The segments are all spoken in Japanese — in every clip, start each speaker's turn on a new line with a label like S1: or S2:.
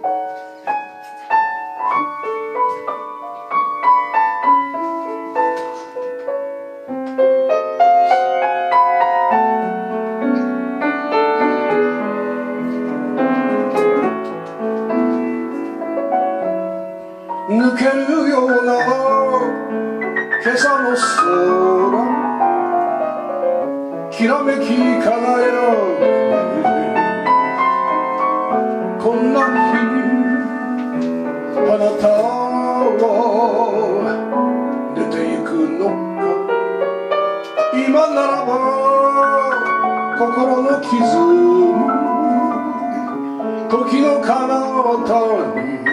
S1: 抜けるような今朝の空、きらめき輝くこんな日、あなたは出てゆくのか。今ならば心の傷、時の彼方に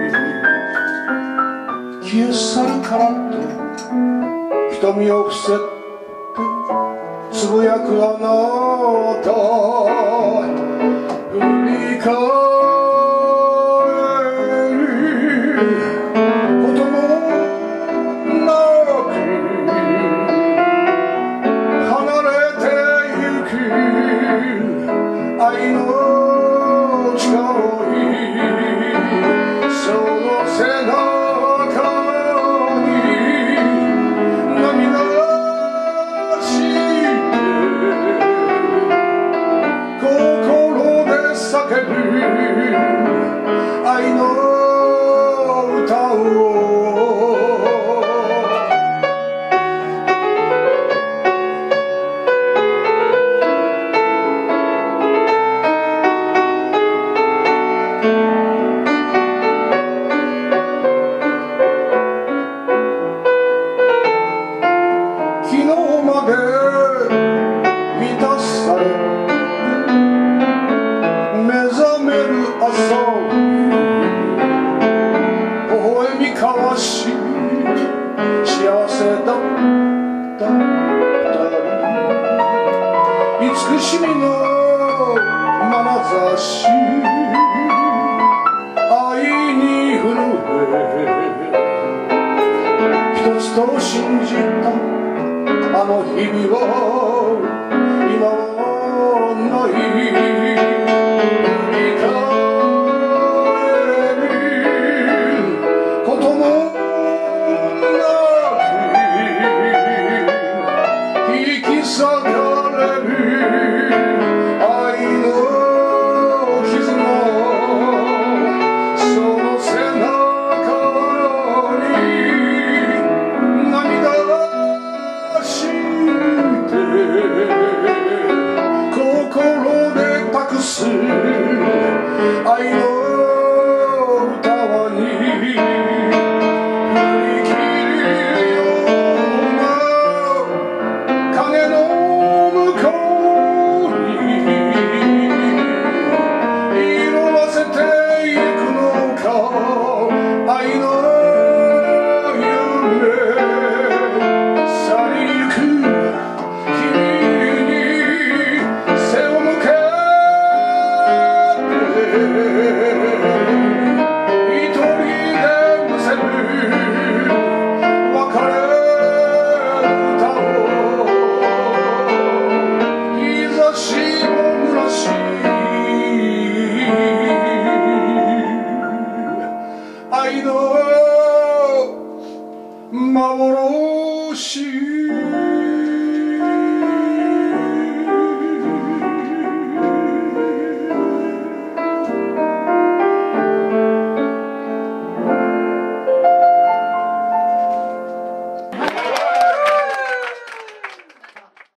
S1: 消え去るからと瞳を伏せてつぶやくあなた、振り返ることもなく離れてゆく愛の誓い、その背中愛の歌を昨日まで満たされ目覚める朝、微笑み交わし幸せだった二人、慈しみの眼差し愛に震え、一つと信じたあの日々は今はない。愛の歌はに振り切るような影の向こうに色あせてゆくのか、愛の夢去りゆく君に背を向け